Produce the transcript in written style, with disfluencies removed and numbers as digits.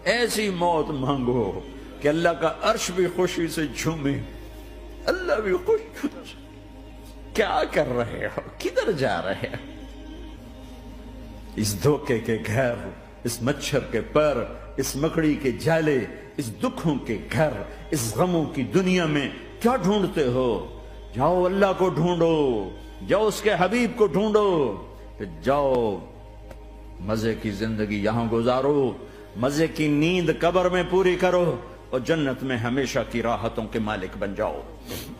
ऐसी मौत मांगो कि अल्लाह का अर्श भी खुशी से झूमे, अल्लाह भी खुश। क्या कर रहे हो, किधर जा रहे हो? इस धोखे के घर, इस मच्छर के पर, इस मकड़ी के जाले, इस दुखों के घर, इस गमों की दुनिया में क्या ढूंढते हो? जाओ अल्लाह को ढूंढो, जाओ उसके हबीब को ढूंढो, फिर जाओ मजे की जिंदगी यहां गुजारो, मजे की नींद कब्र में पूरी करो और जन्नत में हमेशा की राहतों के मालिक बन जाओ।